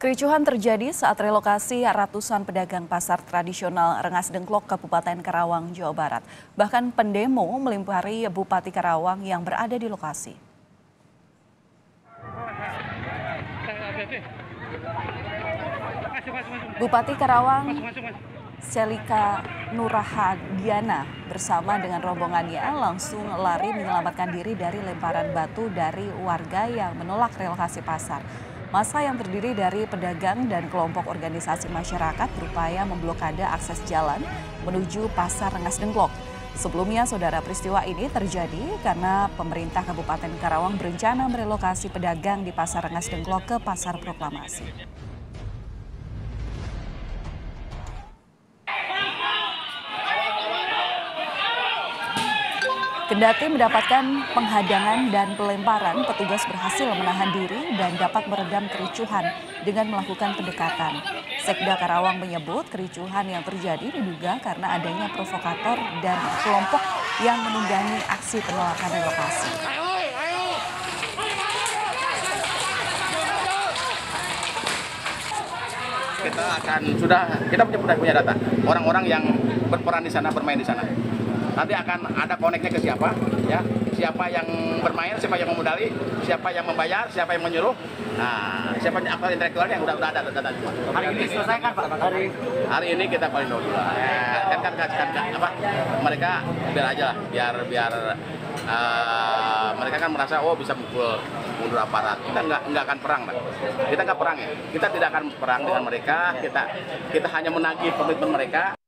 Kericuhan terjadi saat relokasi ratusan pedagang pasar tradisional Rengas Dengklok, Kabupaten Karawang, Jawa Barat. Bahkan pendemo melimpari Bupati Karawang yang berada di lokasi. Bupati Karawang, Selika Nurahadiana bersama dengan rombongannya langsung lari menyelamatkan diri dari lemparan batu dari warga yang menolak relokasi pasar. Massa yang terdiri dari pedagang dan kelompok organisasi masyarakat berupaya memblokade akses jalan menuju Pasar Rengas Dengklok. Sebelumnya, saudara, peristiwa ini terjadi karena pemerintah Kabupaten Karawang berencana merelokasi pedagang di Pasar Rengas Dengklok ke Pasar Proklamasi. Kendati mendapatkan penghadangan dan pelemparan, petugas berhasil menahan diri dan dapat meredam kericuhan dengan melakukan pendekatan. Sekda Karawang menyebut kericuhan yang terjadi diduga karena adanya provokator dan kelompok yang menunggangi aksi penolakan relokasi. Kita punya data orang-orang yang berperan di sana, bermain di sana. Nanti akan ada koneknya ke siapa, ya, siapa yang bermain, siapa yang memodali, siapa yang membayar, siapa yang menyuruh. Nah, siapa aktor intelektualnya yang udah ada data semua. Hari ini selesai kan Pak? Hari ini kita paling dulu lah. Mereka biar aja lah, biar mereka kan merasa bisa mukul mundur aparat. Kita nggak akan perang, Pak. Kita nggak perang ya. Kita tidak akan perang dengan mereka. Kita hanya menagih komitmen mereka.